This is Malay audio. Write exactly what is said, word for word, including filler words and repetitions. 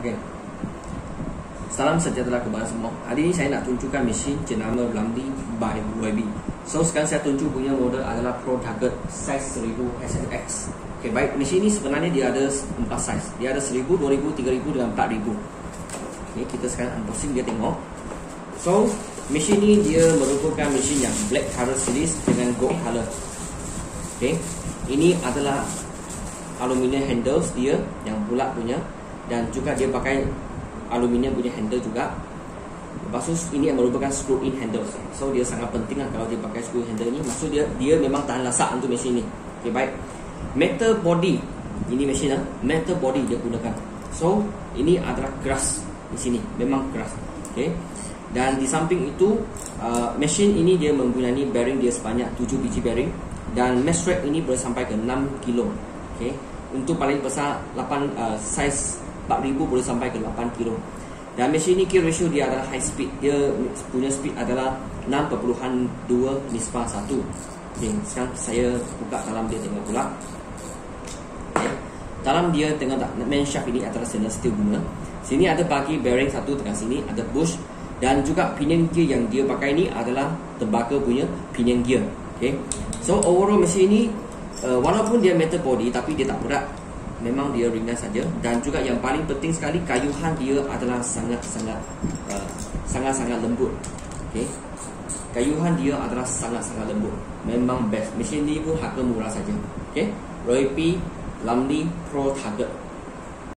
Okey. Salam sejahtera kepada semua. Hari ini saya nak tunjukkan mesin jenama Lumley by Y B. So sekarang saya tunjuk punya model adalah Pro Target size seribu S F X. Okey, baik, mesin ini sebenarnya dia ada empat size. Dia ada seribu, dua ribu, tiga ribu dan empat ribu. Okey, kita sekarang unboxing dia tengok. So, mesin ini dia merupakan mesin yang black color series dengan gold color. Okey. Ini adalah aluminium handles dia yang bulat punya, dan juga dia pakai aluminium punya handle juga. Lepas tu ini yang merupakan screw in handles. So dia sangat penting lah kalau dia pakai screw handle ni. Maksud dia dia memang tahan lasak untuk mesin ni. Okey, baik. Metal body. Ini mesin lah, metal body dia gunakan. So ini adalah keras di sini, memang keras. Okey. Dan di samping itu uh, mesin ini dia mempunyai bearing dia sebanyak tujuh biji bearing, dan mesh rack ini boleh sampai ke enam kilo. Okey. Untuk paling besar lapan uh, size empat ribu boleh sampai ke lapan kilo. Dan mesin ini gear ratio dia adalah high speed. Dia punya speed adalah enam perpuluhan dua nisbah satu. Okay, sekarang saya buka dalam dia tengok pula. Okay. Dalam dia tengok tak, main shaft ini adalah stainless steel guna. Sini ada bagi bearing satu tengah sini, ada bush. Dan juga pinion gear yang dia pakai ini adalah tembaka punya pinion gear. Okay. So overall mesin ini uh, walaupun dia metal body tapi dia tak berat. Memang dia ringan saja. Dan juga yang paling penting sekali, kayuhan dia adalah sangat-sangat uh, sangat-sangat lembut. Okey. Kayuhan dia adalah sangat-sangat lembut. Memang best. Mesin ni pun harga murah saja. Okey. Roy P Lumley Pro Target.